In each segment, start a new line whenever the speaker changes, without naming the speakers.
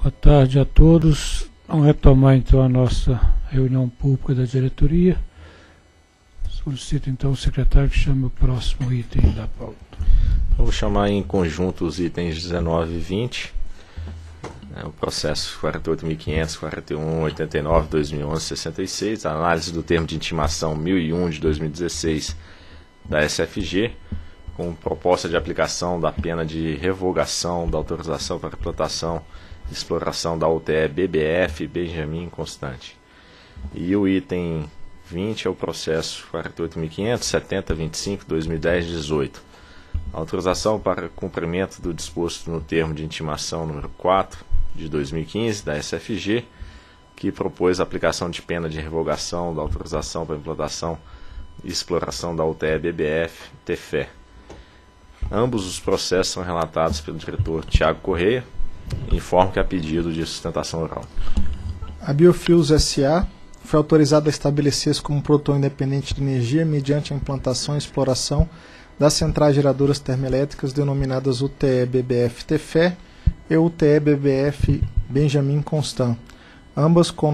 Boa tarde a todos. Vamos retomar então a nossa reunião pública da diretoria. Solicito então o secretário que chame o próximo item da pauta.
Eu vou chamar em conjunto os itens 19 e 20. O processo 48.500, 41, 89, 2011, 66. A análise do termo de intimação 1001 de 2016 da SFG, com proposta de aplicação da pena de revogação da autorização para implantação e exploração da UTE BBF Benjamin Constant. E o item 20 é o processo 48.500, 7025, 2010, 18. Autorização para cumprimento do disposto no termo de intimação número 4 de 2015 da SFG, que propôs a aplicação de pena de revogação da autorização para implantação e exploração da UTE BBF TFE. Ambos os processos são relatados pelo diretor Tiago Correia. Informo que há pedido de sustentação oral.
A Biofuels S.A. foi autorizada a estabelecer-se como produtor independente de energia mediante a implantação e exploração das centrais geradoras termoelétricas denominadas UTE BBF TFE e UTE BBF Benjamin Constant, ambas com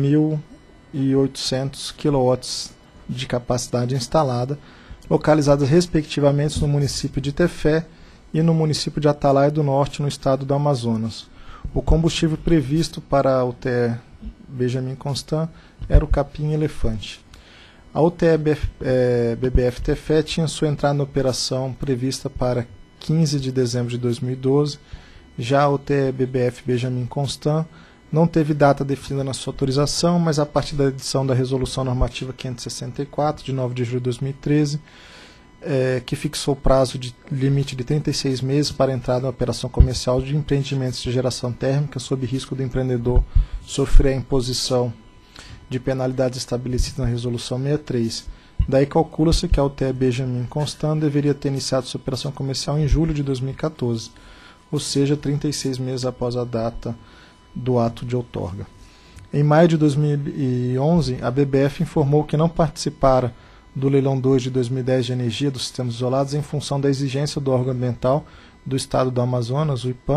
9.800 kW de capacidade instalada, localizadas respectivamente no município de Tefé e no município de Atalaia do Norte, no estado do Amazonas. O combustível previsto para a UTE Benjamin Constant era o capim-elefante. A UTE BBF Tefé tinha sua entrada na operação prevista para 15 de dezembro de 2012. Já a UTE BBF Benjamin Constant não teve data definida na sua autorização, mas a partir da edição da Resolução Normativa 564, de 9 de julho de 2013, que fixou o prazo de limite de 36 meses para a entrada na operação comercial de empreendimentos de geração térmica, sob risco do empreendedor sofrer a imposição de penalidades estabelecidas na Resolução 63. Daí calcula-se que a UTE Benjamin Constant deveria ter iniciado sua operação comercial em julho de 2014, ou seja, 36 meses após a data do ato de outorga. Em maio de 2011, a BBF informou que não participara do leilão 2 de 2010 de energia dos sistemas isolados em função da exigência do órgão ambiental do estado do Amazonas, o IPAM,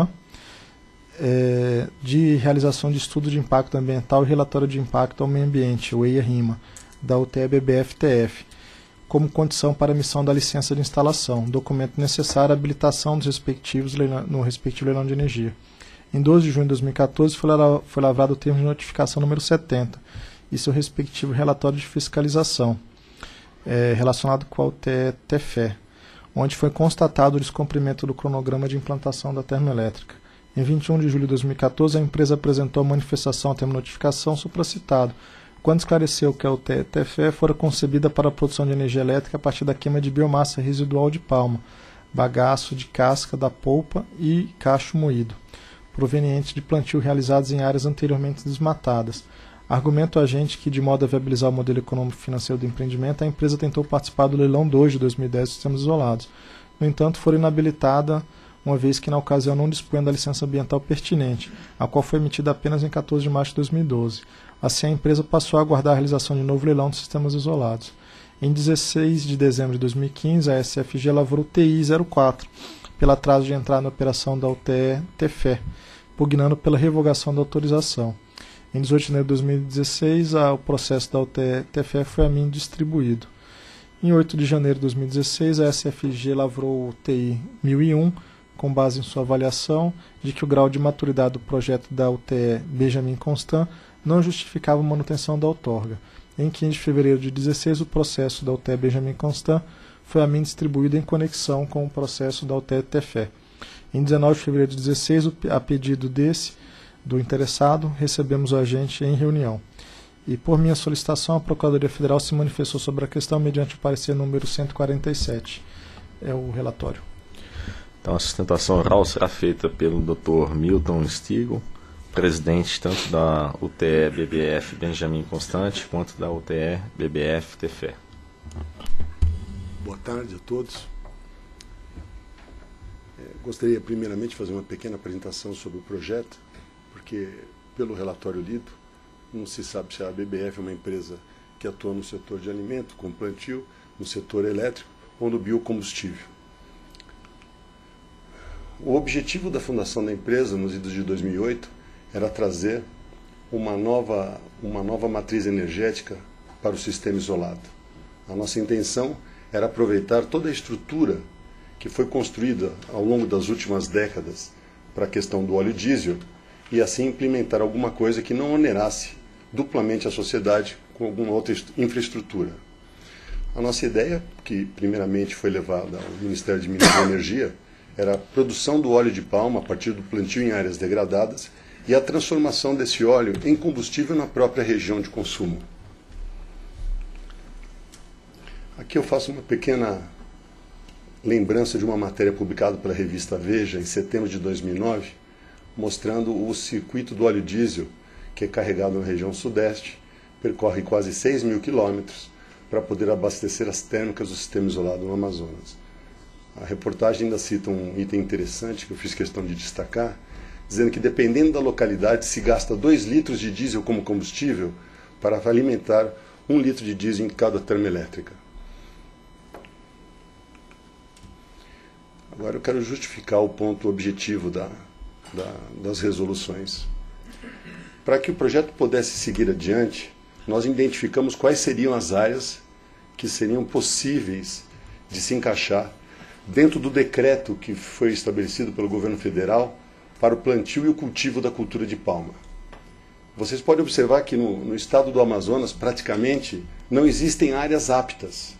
de realização de estudo de impacto ambiental e relatório de impacto ao meio ambiente, o EIA-RIMA, da UTE BBF-TF, como condição para a emissão da licença de instalação, documento necessário à habilitação dos respectivos no respectivo leilão de energia. Em 12 de junho de 2014 foi lavrado o termo de notificação número 70 e seu respectivo relatório de fiscalização, relacionado com a UTE TFE, onde foi constatado o descumprimento do cronograma de implantação da termoelétrica. Em 21 de julho de 2014, a empresa apresentou a manifestação ao termo de notificação supracitado, quando esclareceu que a UTE TFE fora concebida para a produção de energia elétrica a partir da queima de biomassa residual de palma, bagaço de casca da polpa e cacho moído, proveniente de plantio realizados em áreas anteriormente desmatadas. Argumento o agente que, de modo a viabilizar o modelo econômico-financeiro do empreendimento, a empresa tentou participar do leilão 2 de 2010 dos sistemas isolados. No entanto, foi inabilitada, uma vez que na ocasião não dispunha da licença ambiental pertinente, a qual foi emitida apenas em 14 de março de 2012. Assim, a empresa passou a aguardar a realização de novo leilão dos sistemas isolados. Em 16 de dezembro de 2015, a SFG lavrou TI 04, pelo atraso de entrada na operação da UTE TFE, pugnando pela revogação da autorização. Em 18 de janeiro de 2016, o processo da UTE TFE foi a mim distribuído. Em 8 de janeiro de 2016, a SFG lavrou o TI 1001, com base em sua avaliação de que o grau de maturidade do projeto da UTE Benjamin Constant não justificava a manutenção da outorga. Em 15 de fevereiro de 2016, o processo da UTE Benjamin Constant foi a mim distribuído em conexão com o processo da UTE TFE. Em 19 de fevereiro de 2016, a pedido do interessado, recebemos o agente em reunião. E por minha solicitação, a Procuradoria Federal se manifestou sobre a questão mediante o parecer número 147. É o relatório.
Então, a sustentação oral será feita pelo Dr. Milton Stigo, presidente tanto da UTE BBF Benjamin Constant quanto da UTE BBF TFE.
Boa tarde a todos. Gostaria primeiramente de fazer uma pequena apresentação sobre o projeto, porque pelo relatório lido, não se sabe se a BBF é uma empresa que atua no setor de alimento, com plantio, no setor elétrico ou no biocombustível. O objetivo da fundação da empresa, nos idos de 2008, era trazer uma nova matriz energética para o sistema isolado. A nossa intenção era aproveitar toda a estrutura que foi construída ao longo das últimas décadas para a questão do óleo diesel e assim implementar alguma coisa que não onerasse duplamente a sociedade com alguma outra infraestrutura. A nossa ideia, que primeiramente foi levada ao Ministério de Minas e Energia, era a produção do óleo de palma a partir do plantio em áreas degradadas e a transformação desse óleo em combustível na própria região de consumo. Aqui eu faço uma pequena lembrança de uma matéria publicada pela revista Veja em setembro de 2009, mostrando o circuito do óleo diesel, que é carregado na região sudeste, percorre quase 6.000 quilômetros para poder abastecer as térmicas do sistema isolado no Amazonas. A reportagem ainda cita um item interessante que eu fiz questão de destacar, dizendo que dependendo da localidade se gasta 2 litros de diesel como combustível para alimentar 1 litro de diesel em cada termoelétrica. Agora eu quero justificar o ponto objetivo das resoluções. Para que o projeto pudesse seguir adiante, nós identificamos quais seriam as áreas que seriam possíveis de se encaixar dentro do decreto que foi estabelecido pelo governo federal para o plantio e o cultivo da cultura de palma. Vocês podem observar que no estado do Amazonas praticamente não existem áreas aptas.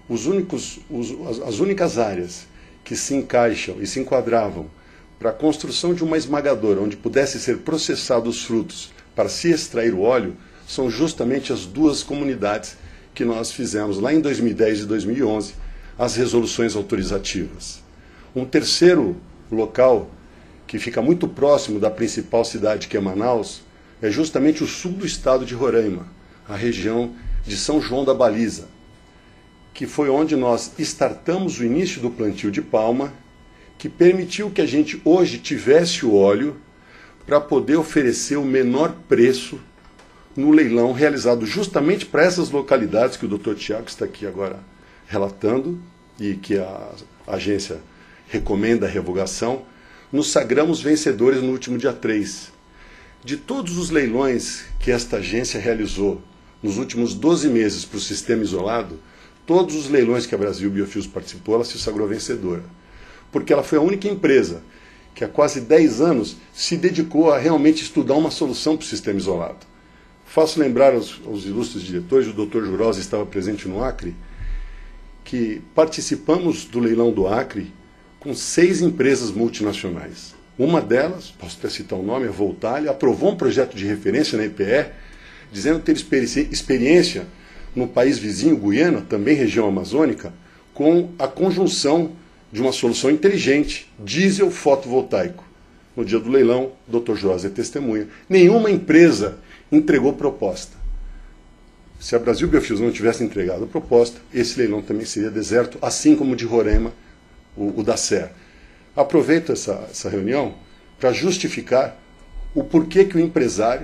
As únicas áreas que se encaixam e se enquadravam para a construção de uma esmagadora onde pudesse ser processados os frutos para se extrair o óleo são justamente as 2 comunidades que nós fizemos lá em 2010 e 2011, as resoluções autorizativas. Um terceiro local que fica muito próximo da principal cidade, que é Manaus, é justamente o sul do estado de Roraima, a região de São João da Baliza, que foi onde nós startamos o início do plantio de palma, que permitiu que a gente hoje tivesse o óleo para poder oferecer o menor preço no leilão realizado justamente para essas localidades que o Dr. Tiago está aqui agora relatando e que a agência recomenda a revogação. Nos sagramos vencedores no último dia 3. De todos os leilões que esta agência realizou nos últimos 12 meses para o sistema isolado, todos os leilões que a Brasil Biofuels participou, ela se sagrou vencedora. Porque ela foi a única empresa que há quase 10 anos se dedicou a realmente estudar uma solução para o sistema isolado. Faço lembrar aos ilustres diretores, o Dr. Jurosa estava presente no Acre, que participamos do leilão do Acre com 6 empresas multinacionais. Uma delas, posso até citar o nome, a Voltalha, aprovou um projeto de referência na EPE, dizendo ter experiência no país vizinho, Guiana, também região amazônica, com a conjunção de uma solução inteligente, diesel fotovoltaico. No dia do leilão, o Dr. Jurosa é testemunha. Nenhuma empresa entregou proposta. Se a Brasil Biofuels não tivesse entregado a proposta, esse leilão também seria deserto, assim como o de Roraima, o da SER. Aproveito essa reunião para justificar o porquê que o empresário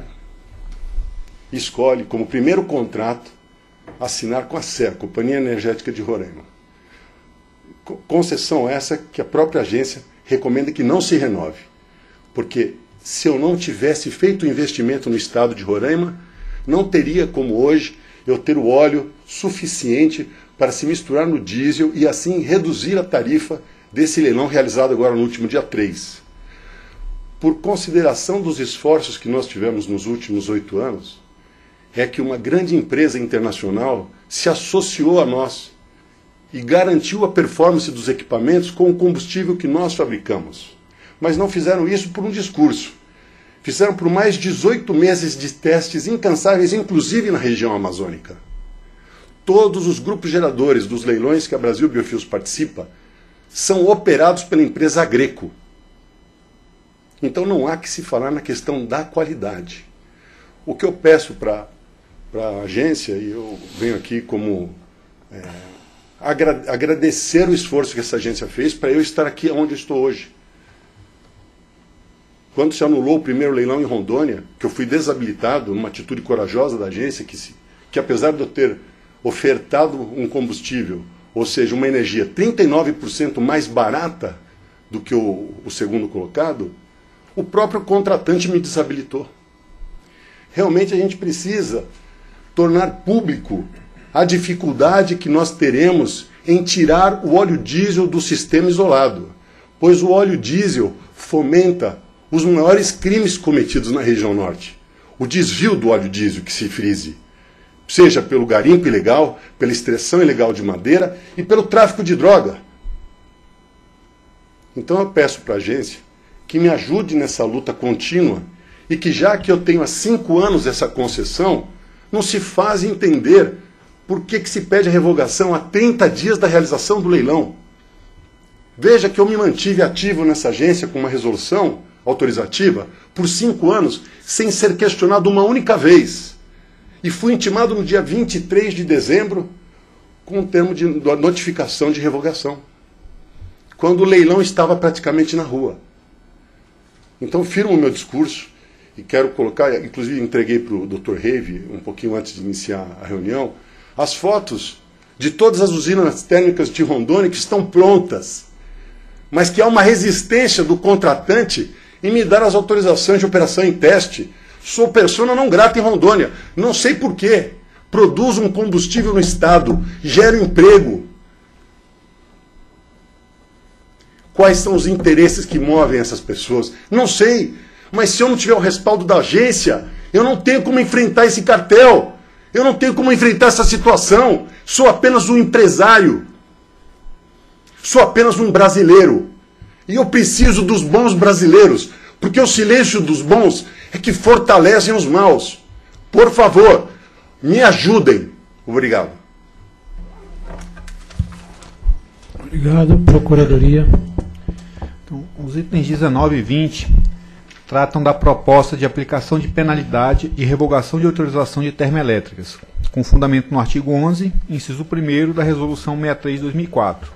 escolhe como primeiro contrato assinar com a SER, Companhia Energética de Roraima. Concessão essa que a própria agência recomenda que não se renove. Porque se eu não tivesse feito o investimento no estado de Roraima, não teria como hoje eu ter o óleo suficiente para se misturar no diesel e assim reduzir a tarifa desse leilão realizado agora no último dia 3. Por consideração dos esforços que nós tivemos nos últimos 8 anos, é que uma grande empresa internacional se associou a nós e garantiu a performance dos equipamentos com o combustível que nós fabricamos. Mas não fizeram isso por um discurso. Fizeram por mais de 18 meses de testes incansáveis, inclusive na região amazônica. Todos os grupos geradores dos leilões que a Brasil Biofuels participa são operados pela empresa Agreco. Então não há que se falar na questão da qualidade. O que eu peço para a agência, e eu venho aqui como agradecer o esforço que essa agência fez para eu estar aqui onde eu estou hoje. Quando se anulou o primeiro leilão em Rondônia, que eu fui desabilitado, uma atitude corajosa da agência, que apesar de eu ter ofertado um combustível, ou seja, uma energia 39% mais barata do que o segundo colocado, o próprio contratante me desabilitou. Realmente a gente precisa tornar público a dificuldade que nós teremos em tirar o óleo diesel do sistema isolado, pois o óleo diesel fomenta os maiores crimes cometidos na região norte. O desvio do óleo diesel, que se frise, seja pelo garimpo ilegal, pela extração ilegal de madeira e pelo tráfico de droga. Então eu peço para a agência que me ajude nessa luta contínua e que, já que eu tenho há 5 anos essa concessão, não se faz entender por que se pede a revogação a 30 dias da realização do leilão. Veja que eu me mantive ativo nessa agência com uma resolução autorizativa por 5 anos, sem ser questionado uma única vez. E fui intimado no dia 23 de dezembro com o termo de notificação de revogação, quando o leilão estava praticamente na rua. Então firmo o meu discurso e quero colocar, inclusive entreguei para o Dr. Reive, um pouquinho antes de iniciar a reunião, as fotos de todas as usinas térmicas de Rondônia que estão prontas, mas que há uma resistência do contratante em me dar as autorizações de operação em teste. Sou persona não grata em Rondônia, não sei porquê. Produzo um combustível no Estado, gero emprego. Quais são os interesses que movem essas pessoas? Não sei, mas se eu não tiver o respaldo da agência, eu não tenho como enfrentar esse cartel. Eu não tenho como enfrentar essa situação. Sou apenas um empresário. Sou apenas um brasileiro. E eu preciso dos bons brasileiros, porque o silêncio dos bons é que fortalecem os maus. Por favor, me ajudem. Obrigado.
Obrigado, Procuradoria.
Então, os itens 19 e 20 tratam da proposta de aplicação de penalidade de revogação de autorização de termoelétricas, com fundamento no artigo 11, inciso 1º da Resolução 63 de 2004.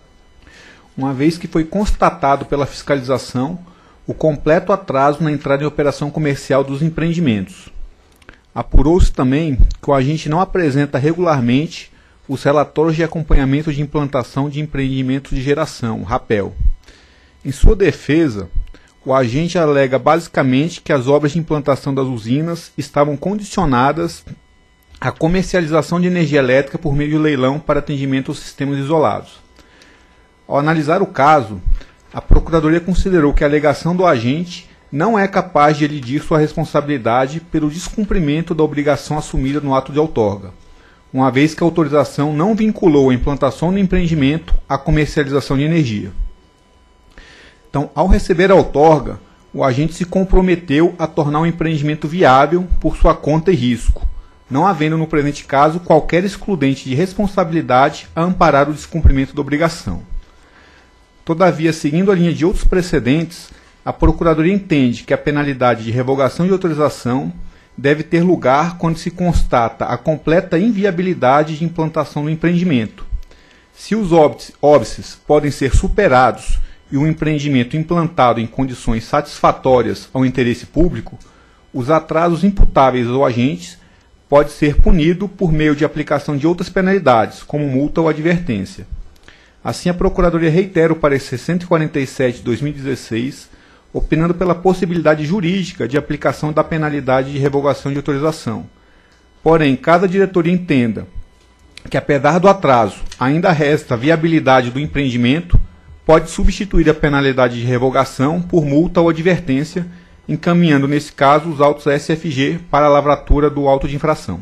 Uma vez que foi constatado pela fiscalização o completo atraso na entrada em operação comercial dos empreendimentos. Apurou-se também que o agente não apresenta regularmente os relatórios de acompanhamento de implantação de empreendimentos de geração, RAPEL. Em sua defesa, o agente alega basicamente que as obras de implantação das usinas estavam condicionadas à comercialização de energia elétrica por meio de leilão para atendimento aos sistemas isolados. Ao analisar o caso, a Procuradoria considerou que a alegação do agente não é capaz de elidir sua responsabilidade pelo descumprimento da obrigação assumida no ato de outorga, uma vez que a autorização não vinculou a implantação do empreendimento à comercialização de energia. Então, ao receber a outorga, o agente se comprometeu a tornar o empreendimento viável por sua conta e risco, não havendo no presente caso qualquer excludente de responsabilidade a amparar o descumprimento da obrigação. Todavia, seguindo a linha de outros precedentes, a Procuradoria entende que a penalidade de revogação de autorização deve ter lugar quando se constata a completa inviabilidade de implantação do empreendimento. Se os óbices podem ser superados e o empreendimento implantado em condições satisfatórias ao interesse público, os atrasos imputáveis ao agente pode ser punido por meio de aplicação de outras penalidades, como multa ou advertência. Assim, a Procuradoria reitera o parecer 147 de 2016, opinando pela possibilidade jurídica de aplicação da penalidade de revogação de autorização. Porém, caso a diretoria entenda que, apesar do atraso, ainda resta a viabilidade do empreendimento, pode substituir a penalidade de revogação por multa ou advertência, encaminhando, nesse caso, os autos SFG para a lavratura do auto de infração.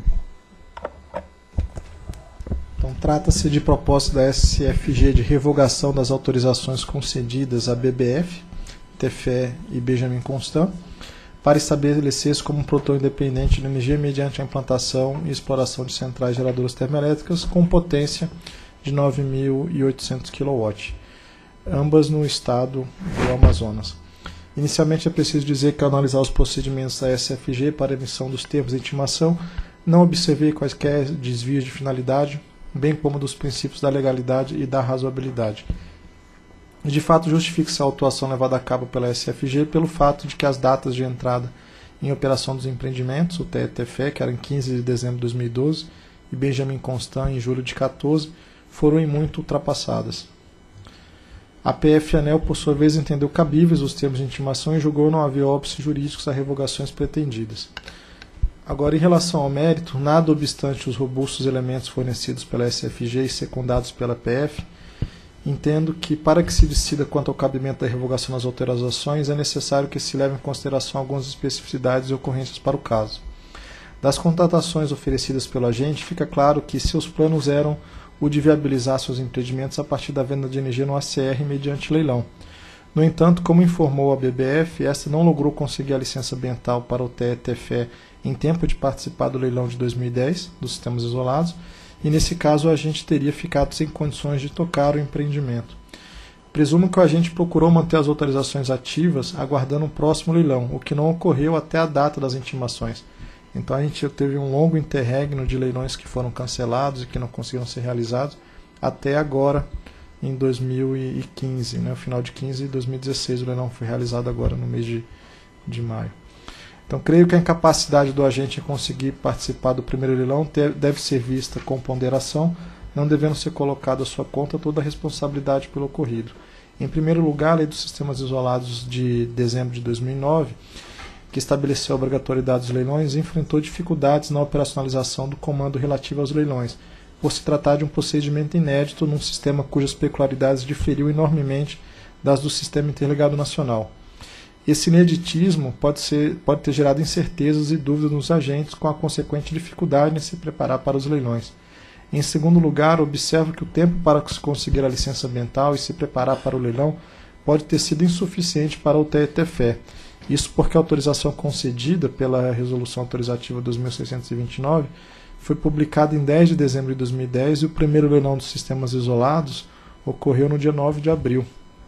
Então, trata-se de proposta da SFG de revogação das autorizações concedidas à BBF, TFE e Benjamin Constant, para estabelecer-se como um produtor independente de energia mediante a implantação e exploração de centrais geradoras termoelétricas com potência de 9.800 kW, ambas no estado do Amazonas. Inicialmente é preciso dizer que, ao analisar os procedimentos da SFG para emissão dos termos de intimação, não observei quaisquer desvios de finalidade, bem como dos princípios da legalidade e da razoabilidade. De fato, justifica-se a autuação levada a cabo pela SFG pelo fato de que as datas de entrada em operação dos empreendimentos, o TFE, que era em 15 de dezembro de 2012, e Benjamin Constant, em julho de 2014, foram em muito ultrapassadas. A PF ANEEL, por sua vez, entendeu cabíveis os termos de intimação e julgou não haver óbices jurídicos a revogações pretendidas. Agora, em relação ao mérito, nada obstante os robustos elementos fornecidos pela SFG e secundados pela PF, entendo que, para que se decida quanto ao cabimento da revogação das autorizações, é necessário que se leve em consideração algumas especificidades e ocorrências para o caso. Das contratações oferecidas pelo agente, fica claro que seus planos eram o de viabilizar seus empreendimentos a partir da venda de energia no ACR mediante leilão. No entanto, como informou a BBF, esta não logrou conseguir a licença ambiental para o TE-TFE em tempo de participar do leilão de 2010 dos sistemas isolados, e nesse caso o agente teria ficado sem condições de tocar o empreendimento. Presumo que o agente procurou manter as autorizações ativas aguardando o próximo leilão, o que não ocorreu até a data das intimações. Então a gente teve um longo interregno de leilões que foram cancelados e que não conseguiram ser realizados até agora, em 2015, no final de 15 e 2016, o leilão foi realizado agora no mês de maio. Então creio que a incapacidade do agente em conseguir participar do primeiro leilão deve ser vista com ponderação, não devendo ser colocado à sua conta toda a responsabilidade pelo ocorrido. Em primeiro lugar, a Lei dos Sistemas Isolados de dezembro de 2009, que estabeleceu a obrigatoriedade dos leilões, enfrentou dificuldades na operacionalização do comando relativo aos leilões, por se tratar de um procedimento inédito num sistema cujas peculiaridades diferiu enormemente das do Sistema Interligado Nacional. Esse ineditismo pode ter gerado incertezas e dúvidas nos agentes, com a consequente dificuldade em se preparar para os leilões. Em segundo lugar, observo que o tempo para se conseguir a licença ambiental e se preparar para o leilão pode ter sido insuficiente para o TE-TFE. Isso porque a autorização concedida pela Resolução Autorizativa 2629 foi publicada em 10 de dezembro de 2010 e o primeiro leilão dos sistemas isolados ocorreu no dia 9 de abril.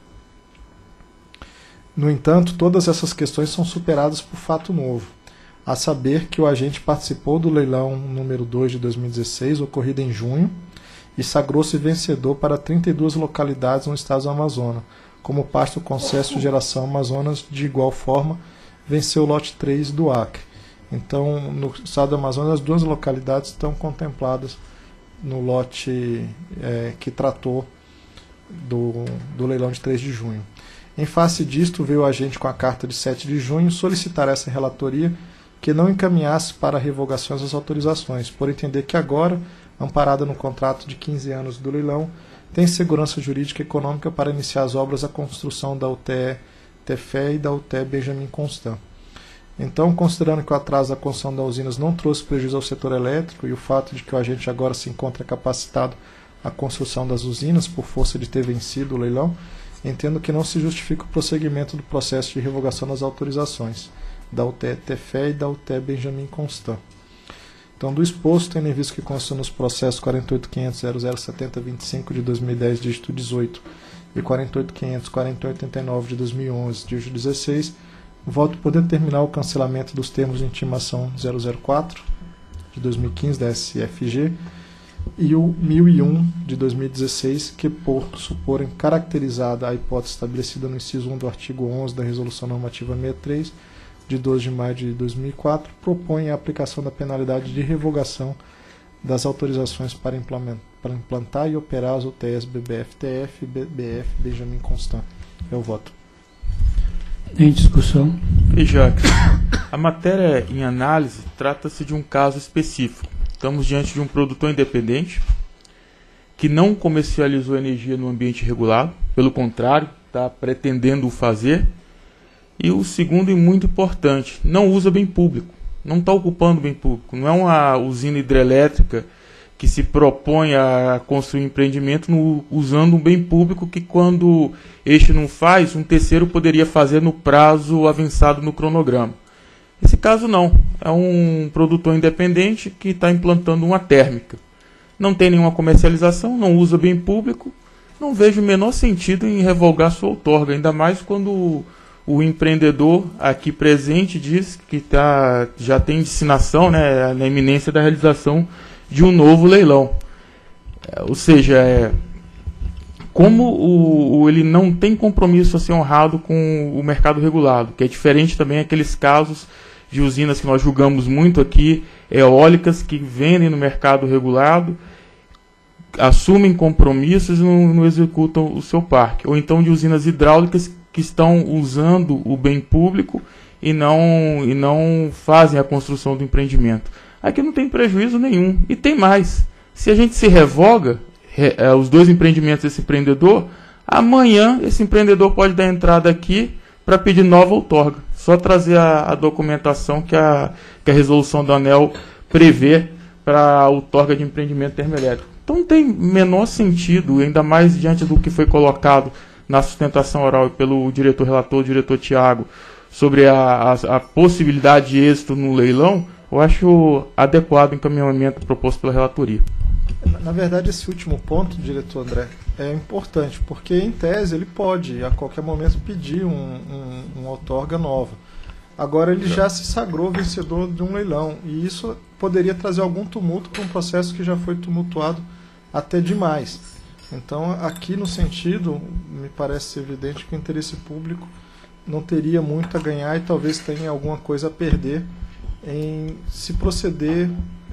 No entanto, todas essas questões são superadas por fato novo, a saber que o agente participou do leilão número 2 de 2016, ocorrido em junho, e sagrou-se vencedor para 32 localidades no estado do Amazonas, como parte do Consórcio Geração Amazonas. De igual forma, venceu o lote 3 do Acre. Então, no estado do Amazonas, as 2 localidades estão contempladas no lote que tratou do leilão de 3 de junho. Em face disto, veio o agente com a carta de 7 de junho solicitar essa relatoria que não encaminhasse para revogações das autorizações, por entender que agora, amparada no contrato de 15 anos do leilão, tem segurança jurídica e econômica para iniciar as obras da construção da UTE-TFE e da UTE Benjamin Constant. Então, considerando que o atraso da construção das usinas não trouxe prejuízo ao setor elétrico e o fato de que o agente agora se encontra capacitado à construção das usinas por força de ter vencido o leilão, entendo que não se justifica o prosseguimento do processo de revogação das autorizações da UTE-TFE e da UTE Benjamin Constant. Então, do exposto, tendo em vista que consta nos processos 48.500.007025 de 2010, dígito 18, e 48.500.4889 de 2011, dígito 16, voto por determinar o cancelamento dos termos de intimação 004 de 2015 da SFG e o 1001 de 2016, que, por suporem caracterizada a hipótese estabelecida no inciso 1 do artigo 11 da Resolução Normativa 63, de 12 de maio de 2004, propõe a aplicação da penalidade de revogação das autorizações para implantar e operar as UTEs BBF-TF e BBF Benjamin Constant. É o voto.
Em discussão.
E Jacques, a matéria em análise trata-se de um caso específico. Estamos diante de um produtor independente que não comercializou energia no ambiente regulado, pelo contrário, está pretendendo o fazer. E o segundo, e muito importante, não usa bem público, não está ocupando bem público. Não é uma usina hidrelétrica que se propõe a construir um empreendimento usando um bem público que, quando este não faz, um terceiro poderia fazer no prazo avançado no cronograma. Esse caso não, é um produtor independente que está implantando uma térmica. Não tem nenhuma comercialização, não usa bem público, não vejo o menor sentido em revogar sua outorga, ainda mais quando o empreendedor aqui presente diz que já tem licitação, né, na iminência da realização de um novo leilão. Ou seja, como ele não tem compromisso a ser honrado com o mercado regulado, que é diferente também aqueles casos de usinas que nós julgamos muito aqui, eólicas, que vendem no mercado regulado, assumem compromissos e não executam o seu parque. Ou então de usinas hidráulicas que estão usando o bem público e não fazem a construção do empreendimento. Aqui não tem prejuízo nenhum. E tem mais. Se a gente se revoga os dois empreendimentos desse empreendedor, amanhã esse empreendedor pode dar entrada aqui para pedir nova outorga. Só trazer a documentação que a resolução do ANEEL prevê para a outorga de empreendimento termoelétrico. Então não tem menor sentido, ainda mais diante do que foi colocado na sustentação oral pelo diretor relator, o diretor Tiago, sobre a possibilidade de êxito no leilão. Eu acho adequado o encaminhamento proposto pela relatoria.
Na verdade, esse último ponto, diretor André, é importante, porque em tese ele pode a qualquer momento pedir uma outorga nova. Agora ele já se sagrou vencedor de um leilão, e isso poderia trazer algum tumulto para um processo que já foi tumultuado até demais. Então, aqui no sentido, me parece evidente que o interesse público não teria muito a ganhar e talvez tenha alguma coisa a perder em se proceder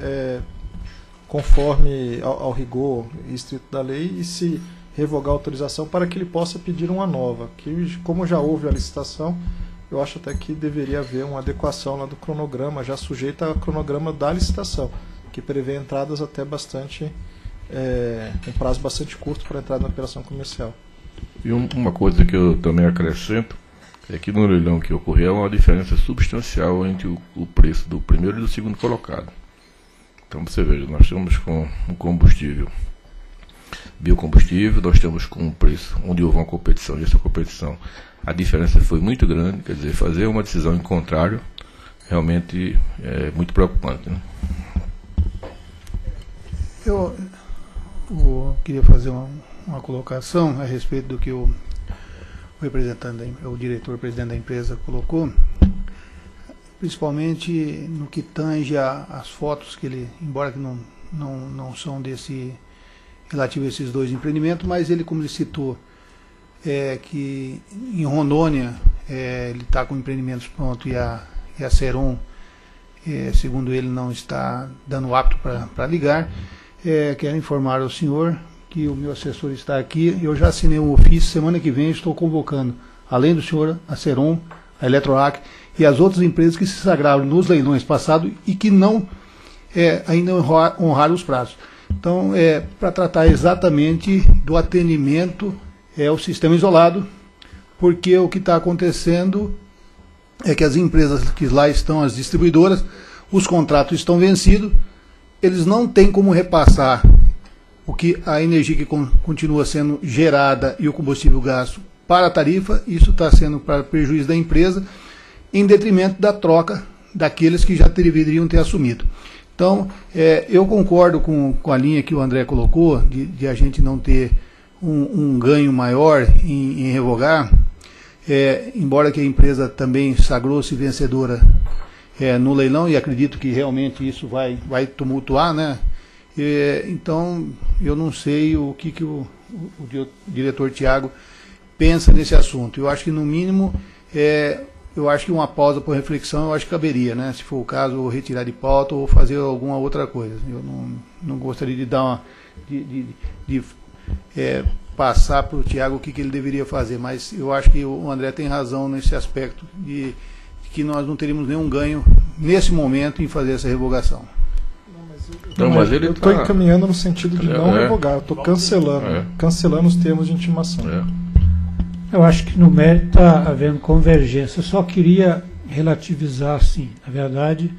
conforme ao rigor estrito da lei e se revogar a autorização para que ele possa pedir uma nova. Que, como já houve a licitação, eu acho até que deveria haver uma adequação lá do cronograma, já sujeita ao cronograma da licitação, que prevê entradas até bastante, um prazo bastante curto para entrada na operação comercial.
E uma coisa que eu também acrescento é que no leilão que ocorreu há uma diferença substancial entre o preço do primeiro e do segundo colocado. Então você veja, nós estamos com um combustível biocombustível, nós estamos com um preço onde houve uma competição, e essa competição, a diferença foi muito grande, quer dizer, fazer uma decisão em contrário realmente é muito preocupante, né?
Eu queria fazer uma colocação a respeito do que o representante, o diretor-presidente da empresa colocou, principalmente no que tange as fotos que ele, embora que não são relativo a esses dois empreendimentos, mas ele, como ele citou, que em Rondônia ele está com empreendimentos prontos e a Seron, segundo ele, não está dando apto para ligar. Quero informar ao senhor que o meu assessor está aqui. Eu já assinei um ofício, semana que vem estou convocando, além do senhor, a Seron, a Eletroac e as outras empresas que se sagraram nos leilões passados e que não ainda honraram os prazos. Então, para tratar exatamente do atendimento ao sistema isolado, porque o que está acontecendo é que as empresas que lá estão, as distribuidoras, os contratos estão vencidos, eles não têm como repassar a energia que continua sendo gerada e o combustível gasto para a tarifa. Isso está sendo para prejuízo da empresa, em detrimento da troca daqueles que já deveriam ter assumido. Então, eu concordo com a linha que o André colocou, de a gente não ter um ganho maior em revogar, embora que a empresa também sagrou-se vencedora no leilão, e acredito que realmente isso vai tumultuar, né? Então, eu não sei o que o diretor Tiago pensa nesse assunto. Eu acho que, no mínimo, eu acho que uma pausa por reflexão, eu acho que caberia, né? Se for o caso, ou retirar de pauta ou fazer alguma outra coisa. Eu não gostaria de dar passar para o Tiago o que ele deveria fazer, mas eu acho que o André tem razão nesse aspecto de que nós não teríamos nenhum ganho nesse momento em fazer essa revogação.
Mas ele
eu estou encaminhando no sentido de não revogar, eu estou cancelando os termos de intimação.
Eu acho que no mérito está havendo convergência. Eu só queria relativizar, assim, na verdade,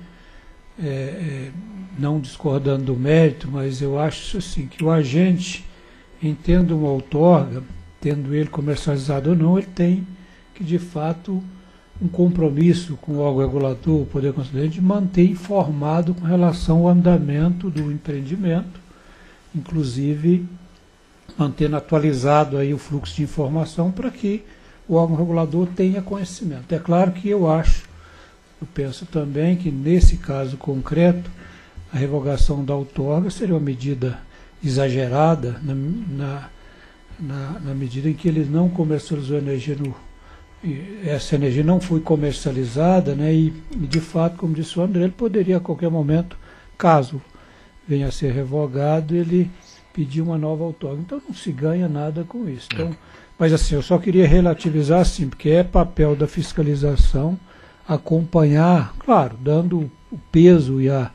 não discordando do mérito, mas eu acho assim, que o agente, entendo uma outorga, tendo ele comercializado ou não, ele tem que, de fato, um compromisso com o órgão regulador, o Poder Concedente, de manter informado com relação ao andamento do empreendimento, inclusive mantendo atualizado aí o fluxo de informação para que o órgão regulador tenha conhecimento. É claro que eu penso também que nesse caso concreto, a revogação da outorga seria uma medida exagerada na medida em que ele não comercializou energia essa energia não foi comercializada, né, e de fato, como disse o André, ele poderia a qualquer momento, caso venha a ser revogado, ele pedir uma nova outorga. Então não se ganha nada com isso. Então, mas assim, eu só queria relativizar assim, porque é papel da fiscalização acompanhar, claro, dando o peso e a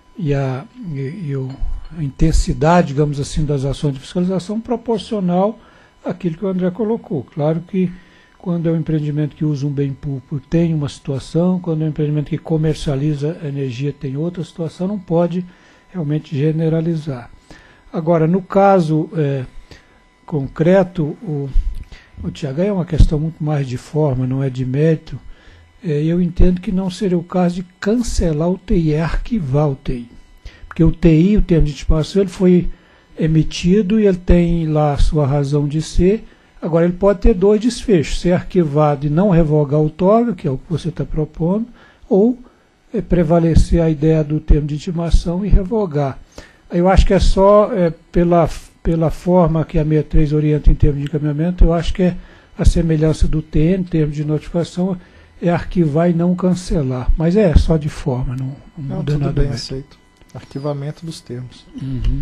intensidade, digamos assim, das ações de fiscalização proporcional àquilo que o André colocou. Claro que quando é um empreendimento que usa um bem público tem uma situação, quando é um empreendimento que comercializa energia tem outra situação, não pode realmente generalizar. Agora, no caso concreto, o Tiago, é uma questão muito mais de forma, não é de mérito. Eu entendo que não seria o caso de cancelar o TI, é arquivar o TI. Porque o TI, o termo de intimação, ele foi emitido e ele tem lá a sua razão de ser. Agora, ele pode ter dois desfechos: ser arquivado e não revogar a outorga, que é o que você está propondo, ou prevalecer a ideia do termo de intimação e revogar. Eu acho que é só pela forma que a 63 orienta em termos de encaminhamento, eu acho que é a semelhança do TN, termo de notificação, é arquivar e não cancelar. Mas é só de forma, não muda
tudo
nada.
Bem aceito. Arquivamento dos termos.
Uhum.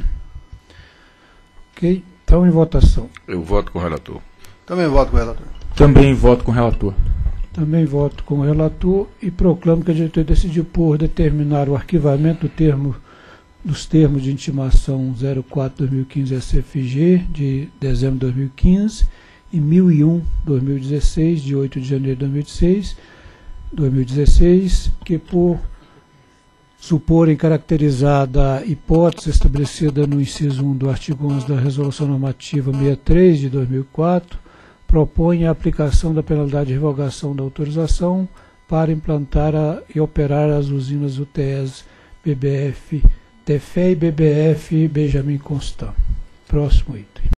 Ok, então em votação.
Eu voto com o relator.
Também voto com o relator.
Também voto com o relator.
Também voto com o relator e proclamo que a diretoria decidiu por determinar o arquivamento dos termos de intimação 04/2015 SFG de dezembro de 2015 e 1001/2016 de 8 de janeiro de 2016, que por suporem caracterizada a hipótese estabelecida no inciso 1 do artigo 11 da Resolução Normativa 63 de 2004, propõe a aplicação da penalidade de revogação da autorização para implantar e operar as usinas UTES BBF Tefé e BBF Benjamin Constant. Próximo item.